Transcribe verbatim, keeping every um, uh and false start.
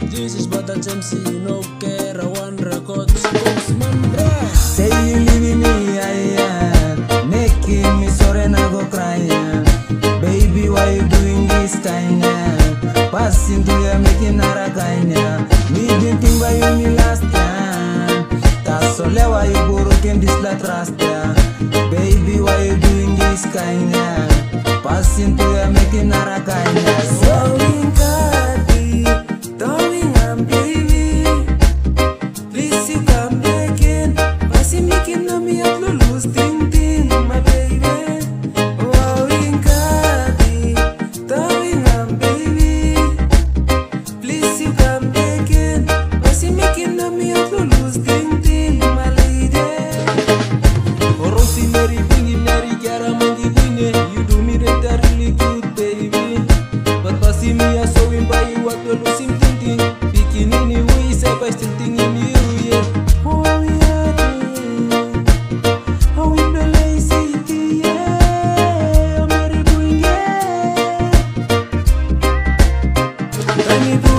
This is Bata Samzii, no care, one record, Scobz Mahn, bruh. Say you leaving me, yeah, yeah. Making me sorry and I go crying, yeah. Baby, why you doing this kind, yeah? Passing to you, making a kind, yeah. Me didn't think about you me last time. That's all why you broken this la trust, yeah. Baby, why you doing this kind, yeah? Passing to you, making a kind, yeah. So Awii